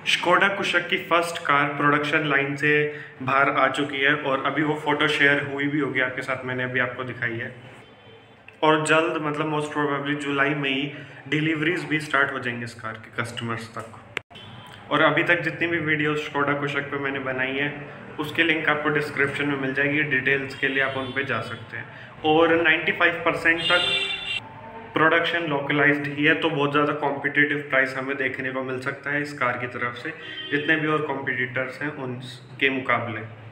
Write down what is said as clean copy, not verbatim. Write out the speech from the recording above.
Skoda कुशक की first car production line से बाहर आ चुकी है और अभी वो फ़ोटो शेयर हुई भी होगी आपके साथ, मैंने अभी आपको दिखाई है। और जल्द मतलब मोस्ट प्रोबेबली जुलाई में ही डिलीवरीज भी स्टार्ट हो जाएंगी इस कार के कस्टमर्स तक। और अभी तक जितनी भी वीडियोस स्कोडा कुशक पे मैंने बनाई है उसके लिंक आपको डिस्क्रिप्शन में मिल जाएगी, डिटेल्स के लिए आप उन पे जा सकते हैं। और 95% तक प्रोडक्शन लोकलाइज्ड ही है, तो बहुत ज़्यादा कॉम्पिटिटिव प्राइस हमें देखने को मिल सकता है इस कार की तरफ से, जितने भी और कॉम्पिटिटर्स हैं उनके मुकाबले।